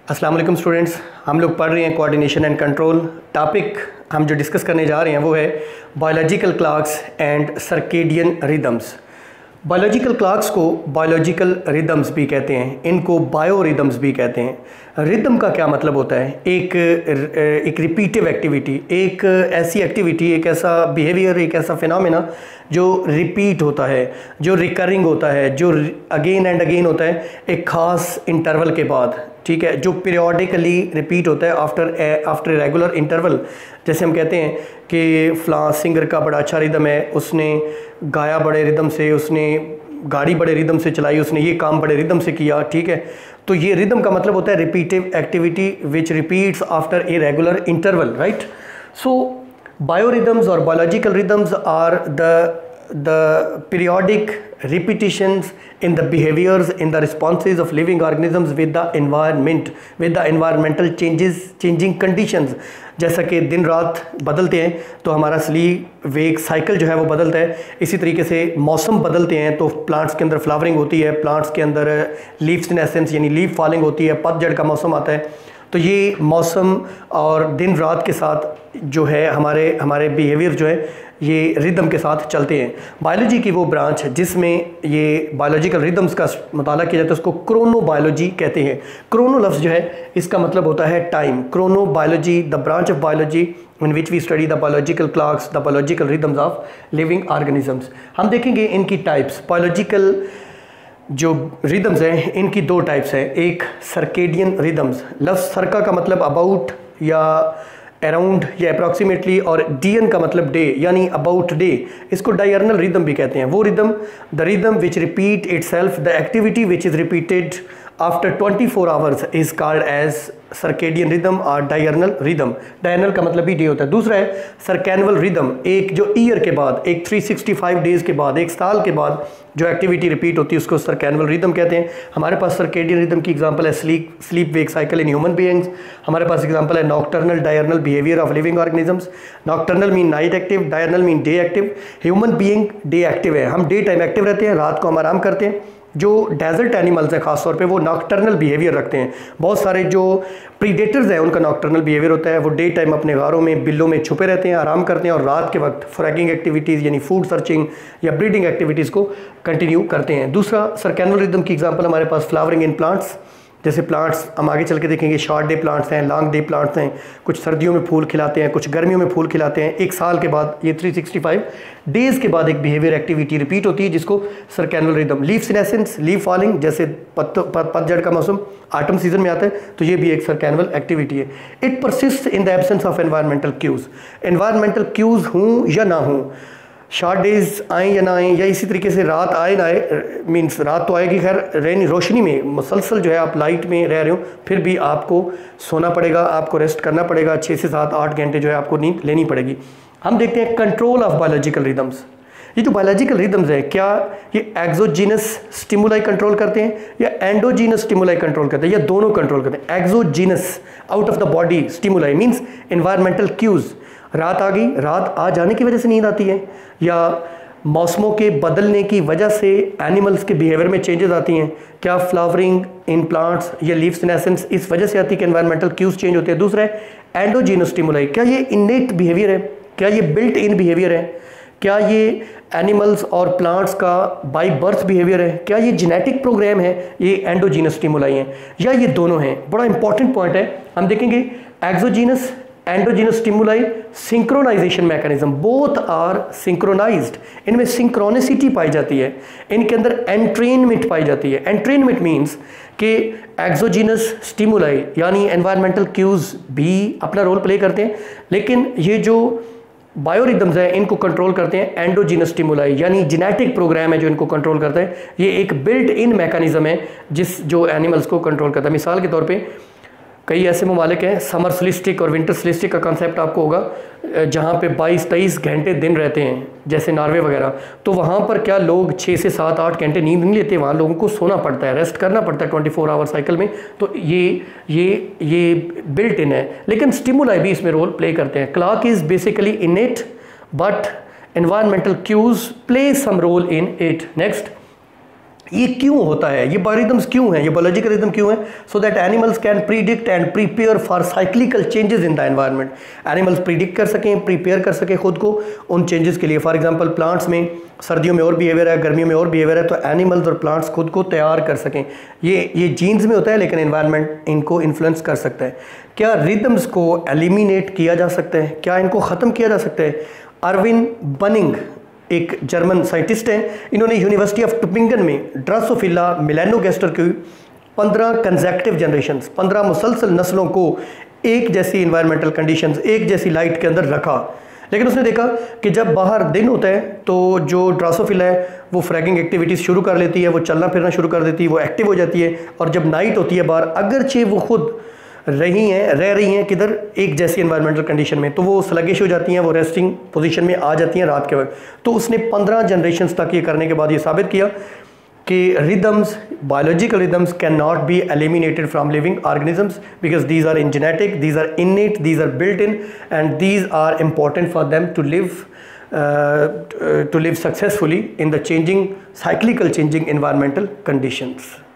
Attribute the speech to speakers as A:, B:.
A: अस्सलाम वालेकुम स्टूडेंट्स, हम लोग पढ़ रहे हैं कोऑर्डिनेशन एंड कंट्रोल। टॉपिक हम जो डिस्कस करने जा रहे हैं वो है biological clocks and circadian rhythms. Biological clocks को बायोलॉजिकल रिदम्स भी कहते हैं, इनको बायो रिदम्स भी कहते हैं। रिदम का क्या मतलब होता है? एक रिपीटिव एक्टिविटी, एक ऐसी एक्टिविटी, एक ऐसा बिहेवियर, एक ऐसा फिनोमेना जो रिपीट होता है, जो रिकरिंग होता है, जो अगेन एंड अगेन होता है एक ख़ास इंटरवल के बाद, ठीक है, जो पीरियोडिकली रिपीट होता है आफ्टर रेगुलर इंटरवल। जैसे हम कहते हैं कि फ़लाँ सिंगर का बड़ा अच्छा रिदम है, उसने गाया बड़े रिदम से, उसने गाड़ी बड़े रिदम से चलाई, उसने ये काम बड़े रिदम से किया, ठीक है। तो ये रिदम का मतलब होता है repetitive activity which repeats after a regular interval, right. So biorhythms और biological rhythms are the periodic repetitions in the behaviors, in the responses of living organisms with the environment, with the environmental changing conditions। जैसा कि दिन रात बदलते हैं तो हमारा sleep wake cycle जो है वो बदलता है, इसी तरीके से मौसम बदलते हैं तो प्लांट्स के अंदर फ्लावरिंग होती है, प्लांट्स के अंदर लीफ सीनेसेंस यानी लीफ फॉलिंग होती है, पतझड़ का मौसम आता है। तो ये मौसम और दिन रात के साथ जो है हमारे बिहेवियर जो है ये रिदम के साथ चलते हैं। बायोलॉजी की वो ब्रांच है जिसमें ये बायोलॉजिकल रिदम्स का मुताला किया जाता है, उसको क्रोनोबायोलॉजी कहते हैं। क्रोनो लफ्ज़ जो है इसका मतलब होता है time. Chronobiology the branch of biology in which we study the biological clocks, the biological rhythms of living organisms. हम देखेंगे इनकी टाइप्स। बायोलॉजिकल जो रिदम्स हैं इनकी दो टाइप्स हैं। एक सर्केडियन रिदम्स, लफ्ज़ सर्का का मतलब अबाउट या अराउंड या अप्रॉक्सीमेटली, और डियन का मतलब डे यानी अबाउट डे। इसको डायर्नल रिदम भी कहते हैं। वो rhythm, the rhythm which repeat itself, the activity which is repeated after 24 hours is called as circadian rhythm और डायर्नल रिदम। डायर्नल का मतलब भी डे होता है। दूसरा है सर्कैनुअल रिदम, एक जो ईयर के बाद, एक 365 डेज़ के बाद, एक साल के बाद जो एक्टिविटी रिपीट होती है उसको सर्कैनुअल रिदम कहते हैं। हमारे पास सर्केडियन रिदम की एग्जांपल है sleep wake cycle in human beings. हमारे पास एग्जांपल है nocturnal diurnal behaviour of living organisms. Nocturnal mean night active, diurnal mean day active. Human being day active है, हम डे टाइम एक्टिव रहते हैं, रात को हम आराम करते हैं। जो डेजर्ट एनिमल्स हैं ख़ास तौर पे वो नॉक्टर्नल बिहेवियर रखते हैं। बहुत सारे जो प्रीडेटर्स हैं उनका नॉक्टर्नल बिहेवियर होता है, वो डे टाइम अपने गारों में, बिलों में छुपे रहते हैं, आराम करते हैं, और रात के वक्त फ्रैगिंग एक्टिविटीज़ यानी फूड सर्चिंग या ब्रीडिंग एक्टिविटीज़ को कंटिन्यू करते हैं। दूसरा सर्कैनुअल रिदम की एग्जांपल हमारे पास फ्लावरिंग इन प्लांट्स। जैसे प्लांट्स हम आगे चल के देखेंगे, शॉर्ट डे प्लांट्स हैं, लॉन्ग डे प्लांट्स हैं, कुछ सर्दियों में फूल खिलाते हैं, कुछ गर्मियों में फूल खिलाते हैं। एक साल के बाद ये 365 डेज़ के बाद एक बिहेवियर एक्टिविटी रिपीट होती है जिसको circannual rhythm. Leaf senescence, leaf falling, जैसे पतझड़ का मौसम ऑटम सीजन में आता है तो ये भी एक सर्कैनुअल एक्टिविटी है। It persist in the absence of environmental cues. Environmental cues हों या ना हों, शॉर्ट डेज आएँ या ना आएँ, या इसी तरीके से रात आए ना आए, मीन्स रात तो आएगी खैर, रोशनी में मुसलसल जो है आप लाइट में रह रहे हो फिर भी आपको सोना पड़ेगा, आपको रेस्ट करना पड़ेगा, 6 से 7-8 घंटे जो है आपको नींद लेनी पड़ेगी। हम देखते हैं कंट्रोल ऑफ बायोलॉजिकल रिदम्स। ये जो बायोलॉजिकल रिदम्स है क्या ये एक्सोजीनस स्टिमुलाई कंट्रोल करते हैं या एंडोजीनस स्टिमुलाई कंट्रोल करते हैं, या दोनों कंट्रोल करते हैं? Exogenous out of the body stimuli means environmental cues. रात आ गई, रात आ जाने की वजह से नींद आती है, या मौसमों के बदलने की वजह से एनिमल्स के बिहेवियर में चेंजेस आती हैं। क्या फ्लावरिंग इन प्लांट्स या लीफ सीनेसेंस इस वजह से आती है कि एनवायरमेंटल क्यूज़ चेंज होते हैं? दूसरा है एंडोजीनस स्टिमुलाई, क्या ये इनेट बिहेवियर है, क्या ये बिल्ट इन बिहेवियर है, क्या ये एनिमल्स और प्लांट्स का बाय बर्थ बिहेवियर है, क्या ये जेनेटिक प्रोग्राम है, ये एंडोजीनस स्टिमुलाई हैं, या ये दोनों हैं? बड़ा इंपॉर्टेंट पॉइंट है। हम देखेंगे exogenous endogenous stimuli synchronization mechanism, both are synchronized. इनमें सिंक्रोनिसिटी पाई जाती है, इनके अंदर एंट्रेनमेंट पाई जाती है। एंट्रेनमेंट मीन्स कि एक्सोजीनस स्टिमुलाई यानी एनवायरमेंटल क्यूज़ भी अपना रोल प्ले करते हैं, लेकिन ये जो बायोरिदम्स हैं इनको कंट्रोल करते हैं एंडोजीनस स्टिमुलाई, यानी जेनेटिक प्रोग्राम है जो इनको कंट्रोल करता है। ये एक बिल्ट इन मैकेनिज्म है जो एनिमल्स को कंट्रोल करता है। मिसाल के तौर पे कई ऐसे ममालिक हैं, समर सोलिस्टिक और विंटर सोलिस्टिक का कॉन्सेप्ट आपको होगा, जहाँ पे 22-23 घंटे दिन रहते हैं, जैसे नॉर्वे वगैरह। तो वहाँ पर क्या लोग 6 से 7-8 घंटे नींद नहीं लेते, वहाँ लोगों को सोना पड़ता है, रेस्ट करना पड़ता है 24 आवर साइकिल में। तो ये बिल्ट इन है, लेकिन स्टिमुलाई भी इसमें रोल प्ले करते हैं। Clock is basically innate but environmental cues play some role in it. Next, ये क्यों होता है, ये बायोरिदम्स क्यों हैं, ये बायोलॉजिकल रिदम क्यों है? So that animals can predict and prepare for cyclical changes in the environment. Animals predict कर सकें, प्रिपेयर कर सकें खुद को उन चेंजेस के लिए। फॉर एग्जांपल प्लांट्स में सर्दियों में और बिहेवियर है, गर्मियों में और बिहेवियर है, तो एनिमल्स और प्लांट्स खुद को तैयार कर सकें। ये जीन्स में होता है, लेकिन एनवायरनमेंट इनको इन्फ्लुएंस कर सकता है। क्या रिदम्स को एलिमिनेट किया जा सकता है, क्या इनको ख़त्म किया जा सकता है? अर्विन बनिंग एक जर्मन साइंटिस्ट हैं, इन्होंने यूनिवर्सिटी ऑफ टुबिंगन में ड्रोसोफिला मेलानोगास्टर की 15 कंसेक्टिव जनरेशंस, 15 मुसलसल नस्लों को एक जैसी इन्वायरमेंटल कंडीशंस, एक जैसी लाइट के अंदर रखा। लेकिन उसने देखा कि जब बाहर दिन होता है तो जो ड्रोसोफिला है वो फ्रैगिंग एक्टिविटीज़ शुरू कर लेती है, वो चलना फिरना शुरू कर देती है, वो एक्टिव हो जाती है। और जब नाइट होती है बाहर, अगरचे वो खुद रह रही हैं किधर, एक जैसी एनवायरमेंटल कंडीशन में, तो वो स्लगिश हो जाती हैं, वो रेस्टिंग पोजीशन में आ जाती हैं रात के वक्त। तो उसने 15 जनरेशंस तक ये करने के बाद ये साबित किया कि rhythms, biological rhythms can not be eliminated from living organisms because these are in genetic, these are innate, these are built in and these are important for them to live successfully in the changing, cyclical changing environmental conditions.